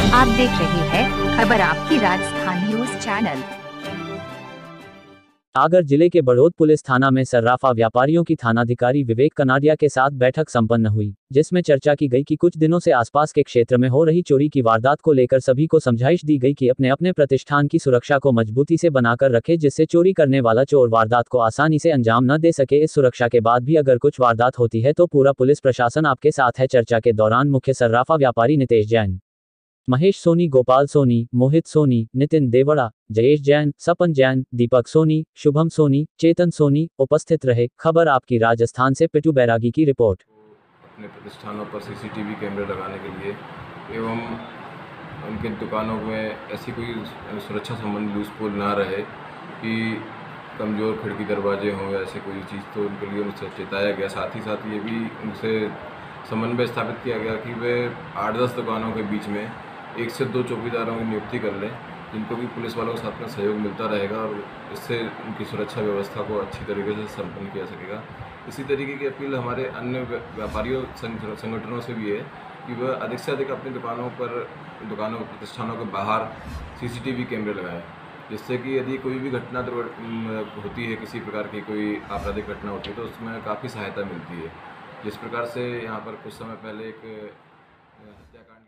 आप देख रहे हैं खबर आपकी राजस्थान न्यूज चैनल। आगर जिले के बड़ौद पुलिस थाना में सर्राफा व्यापारियों की थानाधिकारी विवेक कनाडिया के साथ बैठक संपन्न हुई, जिसमें चर्चा की गई कि कुछ दिनों से आसपास के क्षेत्र में हो रही चोरी की वारदात को लेकर सभी को समझाइश दी गई कि अपने अपने प्रतिष्ठान की सुरक्षा को मजबूती से बनाकर रखे, जिससे चोरी करने वाला चोर वारदात को आसानी से अंजाम न दे सके। इस सुरक्षा के बाद भी अगर कुछ वारदात होती है तो पूरा पुलिस प्रशासन आपके साथ है। चर्चा के दौरान मुख्य सर्राफा व्यापारी नितेश जैन, महेश सोनी, गोपाल सोनी, मोहित सोनी, नितिन देवड़ा, जयेश जैन, सपन जैन, दीपक सोनी, शुभम सोनी, चेतन सोनी उपस्थित रहे। खबर आपकी राजस्थान से पिटू बैरागी की रिपोर्ट। अपने प्रतिष्ठानों पर सीसीटीवी कैमरे लगाने के लिए एवं उनके दुकानों में ऐसी कोई सुरक्षा संबंधी लूजपोल ना रहे कि कमज़ोर खिड़की दरवाजे हों, ऐसे कोई चीज़, तो उनके लिए उनसे चेताया गया। साथ ही साथ ये भी उनसे समन्वय स्थापित किया गया कि वे 8-10 दुकानों के बीच में 1 से 2 चौकीदारों की नियुक्ति कर लें, जिनको भी पुलिस वालों के साथ में सहयोग मिलता रहेगा और इससे उनकी सुरक्षा व्यवस्था को अच्छी तरीके से संपन्न किया सकेगा। इसी तरीके की अपील हमारे अन्य व्यापारियों संगठनों से भी है कि वह अधिक से अधिक अपनी दुकानों प्रतिष्ठानों के बाहर सीसीटीवी कैमरे लगाएं, जिससे कि यदि कोई भी घटना होती है, किसी प्रकार की कोई आपराधिक घटना होती है, तो उसमें काफ़ी सहायता मिलती है। जिस प्रकार से यहाँ पर कुछ समय पहले एक हत्याकांड